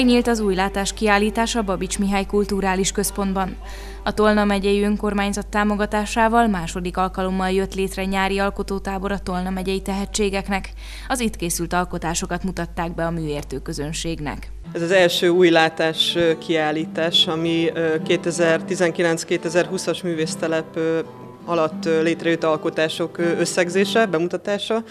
Megnyílt az újlátás kiállítás a Babits Mihály Kulturális Központban. A Tolna megyei önkormányzat támogatásával második alkalommal jött létre nyári alkotótábor a Tolna megyei tehetségeknek. Az itt készült alkotásokat mutatták be a műértő közönségnek. Ez az első újlátás kiállítás, ami 2019-2020-as művésztelep alatt létrejött alkotások összegzése, bemutatása.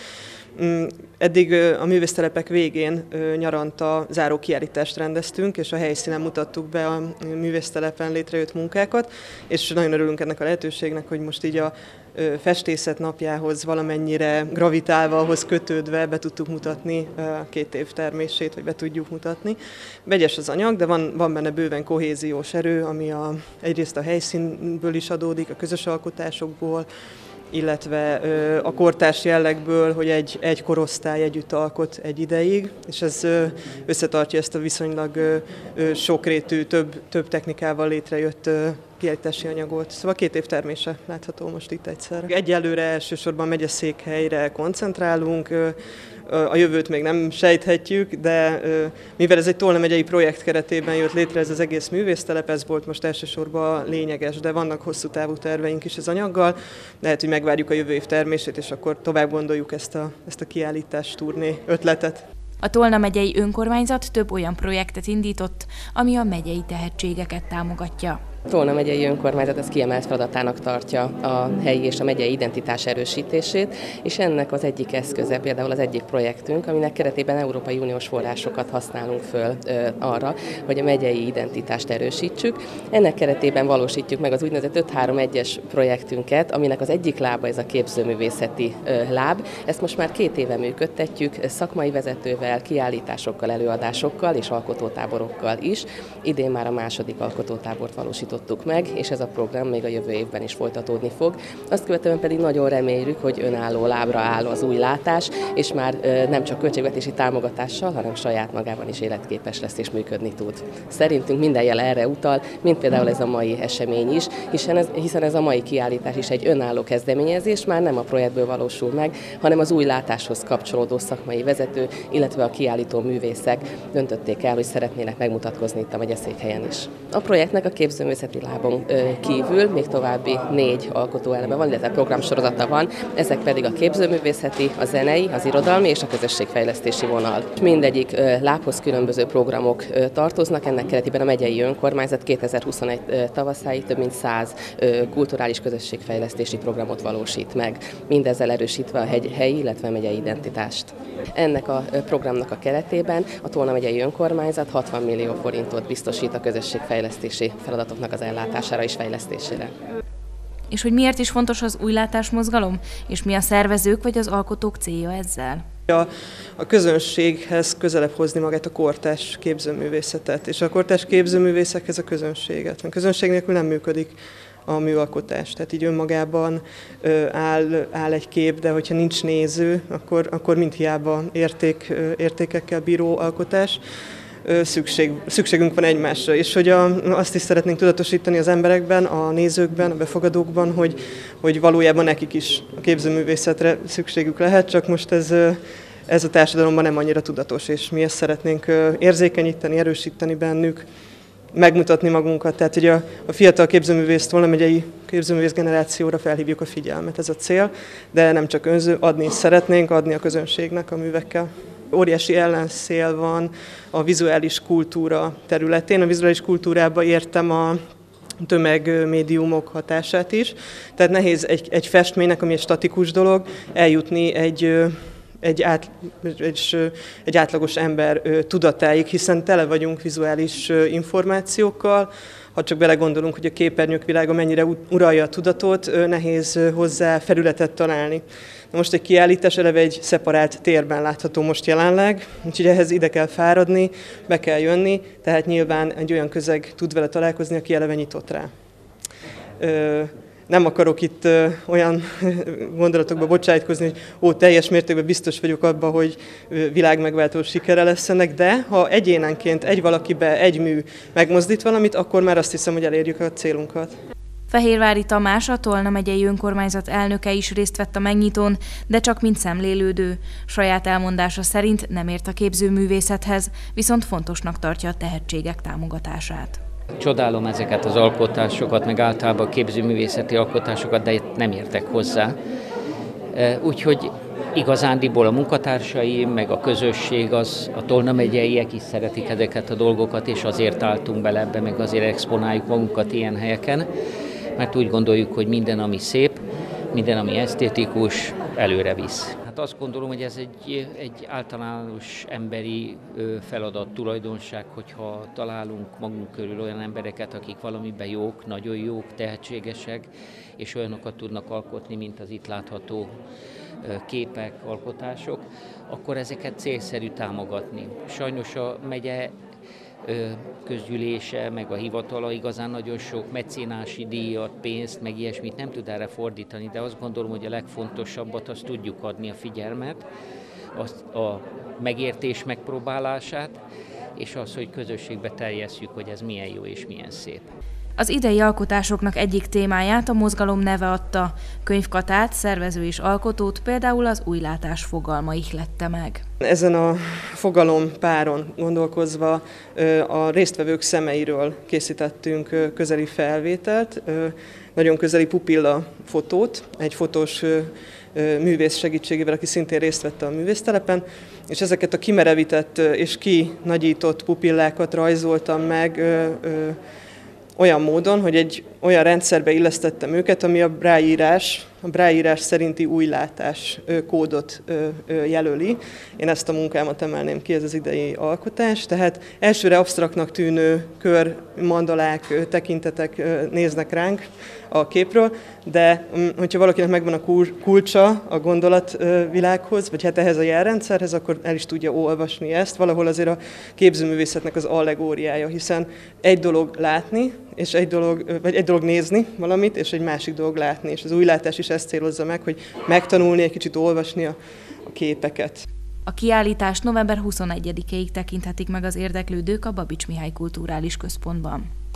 Eddig a művésztelepek végén nyaranta záró kiállítást rendeztünk, és a helyszínen mutattuk be a művésztelepen létrejött munkákat, és nagyon örülünk ennek a lehetőségnek, hogy most így a festészet napjához valamennyire gravitálva, ahhoz kötődve be tudtuk mutatni 2 év termését, vagy be tudjuk mutatni. Vegyes az anyag, de van benne bőven kohéziós erő, ami egyrészt a helyszínből is adódik, a közös alkotásokból, illetve a kortárs jellegből, hogy egy korosztály együtt alkot egy ideig, és ez összetartja ezt a viszonylag sokrétű, több technikával létrejött kiállítási anyagot. Szóval 2 év termése látható most itt egyszerre. Egyelőre elsősorban megyeszékhelyre koncentrálunk, a jövőt még nem sejthetjük, de mivel ez egy Tolna megyei projekt keretében jött létre ez az egész művésztelep, ez volt most elsősorban lényeges, de vannak hosszú távú terveink is az anyaggal. Lehet, hogy megvárjuk a jövő év termését, és akkor tovább gondoljuk ezt a kiállítás turné ötletet. A Tolna megyei önkormányzat több olyan projektet indított, ami a megyei tehetségeket támogatja. A Tolna megyei önkormányzat ezt kiemelt feladatának tartja a helyi és a megyei identitás erősítését, és ennek az egyik eszköze például az egyik projektünk, aminek keretében Európai Uniós forrásokat használunk föl arra, hogy a megyei identitást erősítsük. Ennek keretében valósítjuk meg az úgynevezett 5-3-1-es projektünket, aminek az egyik lába ez a képzőművészeti láb. Ezt most már 2 éve működtetjük szakmai vezetővel, kiállításokkal, előadásokkal és alkotótáborokkal is. Idén már a második alkotótábort valósítottuk meg, és ez a program még a jövő évben is folytatódni fog. Azt követően pedig nagyon reméljük, hogy önálló lábra áll az újlátás, és már nem csak költségvetési támogatással, hanem saját magában is életképes lesz és működni tud. Szerintünk minden jel erre utal, mint például ez a mai esemény is, hiszen ez a mai kiállítás is egy önálló kezdeményezés, már nem a projektből valósul meg, hanem az újlátáshoz kapcsolódó szakmai vezető, illetve a kiállító művészek döntötték el, hogy szeretnének megmutatkozni itt a megyeszékhelyen is. A projektnek a képzőművészeti lábon kívül még további 4 alkotóeleme van, illetve programsorozata van, ezek pedig a képzőművészeti, a zenei, az irodalmi és a közösségfejlesztési vonal. Mindegyik lábhoz különböző programok tartoznak, ennek keretében a megyei önkormányzat 2021 tavaszáig több mint 100 kulturális közösségfejlesztési programot valósít meg, mindezzel erősítve a helyi, illetve megyei identitást. Ennek a programnak a keretében a Tolna megyei önkormányzat 60 millió forintot biztosít a közösségfejlesztési feladatoknak az ellátására és fejlesztésére. És hogy miért is fontos az újlátás mozgalom, és mi a szervezők vagy az alkotók célja ezzel? A közönséghez közelebb hozni magát a kortárs képzőművészetet, és a kortárs képzőművészekhez a közönséget. A közönség nélkül nem működik a műalkotás, tehát így önmagában áll egy kép, de hogyha nincs néző, akkor mind hiába értékekkel bíró alkotás. Szükségünk van egymásra, és hogy azt is szeretnénk tudatosítani az emberekben, a nézőkben, a befogadókban, hogy valójában nekik is a képzőművészetre szükségük lehet, csak most ez a társadalomban nem annyira tudatos, és mi ezt szeretnénk érzékenyíteni, erősíteni bennük, megmutatni magunkat, tehát hogy a fiatal képzőművész, Tolna megyei képzőművész generációra felhívjuk a figyelmet, ez a cél, de nem csak adni szeretnénk, adni a közönségnek a művekkel. Óriási ellenszél van a vizuális kultúra területén. A vizuális kultúrába értem a tömegmédiumok hatását is. Tehát nehéz egy festménynek, ami egy statikus dolog, eljutni egy átlagos ember tudatáig, hiszen tele vagyunk vizuális információkkal. Ha csak belegondolunk, hogy a képernyők világa mennyire uralja a tudatot, nehéz hozzá felületet találni. Na most egy kiállítás eleve egy szeparált térben látható most jelenleg, úgyhogy ehhez ide kell fáradni, be kell jönni, tehát nyilván egy olyan közeg tud vele találkozni, aki eleve nyitott rá. Nem akarok itt olyan gondolatokba bocsájtkozni, hogy teljes mértékben biztos vagyok abban, hogy világmegváltó sikere lesz ennek, de ha egyénenként egy valakibe egy mű megmozdít valamit, akkor már azt hiszem, hogy elérjük a célunkat. Fehérvári Tamás, a Tolna megyei önkormányzat elnöke is részt vett a megnyitón, de csak mint szemlélődő. Saját elmondása szerint nem ért a képzőművészethez, viszont fontosnak tartja a tehetségek támogatását. Csodálom ezeket az alkotásokat, meg általában a képzőművészeti alkotásokat, de nem értek hozzá. Úgyhogy igazándiból a munkatársaim, meg a közösség, a Tolna megyeiek is szeretik ezeket a dolgokat, és azért álltunk bele ebbe, meg azért exponáljuk magunkat ilyen helyeken, mert úgy gondoljuk, hogy minden, ami szép, minden, ami esztétikus, előre visz. Hát azt gondolom, hogy ez egy általános emberi feladat, tulajdonság, hogyha találunk magunk körül olyan embereket, akik valamiben jók, nagyon jók, tehetségesek, és olyanokat tudnak alkotni, mint az itt látható képek, alkotások, akkor ezeket célszerű támogatni. Sajnos a megye közgyűlése, meg a hivatala igazán nagyon sok mecénási díjat, pénzt, meg ilyesmit nem tud erre fordítani, de azt gondolom, hogy a legfontosabbat azt tudjuk adni, a figyelmet, a megértés megpróbálását, és az, hogy közösségbe terjesszük, hogy ez milyen jó és milyen szép. Az idei alkotásoknak egyik témáját a mozgalom neve adta. Könyvkatát, szervező és alkotót például az újlátás fogalma ihlette meg. Ezen a fogalompáron gondolkozva a résztvevők szemeiről készítettünk közeli felvételt, nagyon közeli pupilla fotót, egy fotós művész segítségével, aki szintén részt vette a művésztelepen, és ezeket a kimerevített és kinagyított pupillákat rajzoltam meg olyan módon, hogy egy olyan rendszerbe illesztettem őket, ami a braille-írás szerinti újlátás kódot jelöli. Én ezt a munkámat emelném ki, ez az idei alkotás. Tehát elsőre absztraktnak tűnő kör, mandalák, tekintetek néznek ránk a képről, de hogyha valakinek megvan a kulcsa a gondolatvilághoz, vagy hát ehhez a jelrendszerhez, akkor el is tudja olvasni ezt. Valahol azért a képzőművészetnek az allegóriája, hiszen egy dolog látni, és egy dolog nézni valamit, és egy másik dolog látni. És az újlátás is ezt célozza meg, hogy megtanulni, egy kicsit olvasni a képeket. A kiállítást november 21-ig tekinthetik meg az érdeklődők a Babits Mihály Kulturális Központban.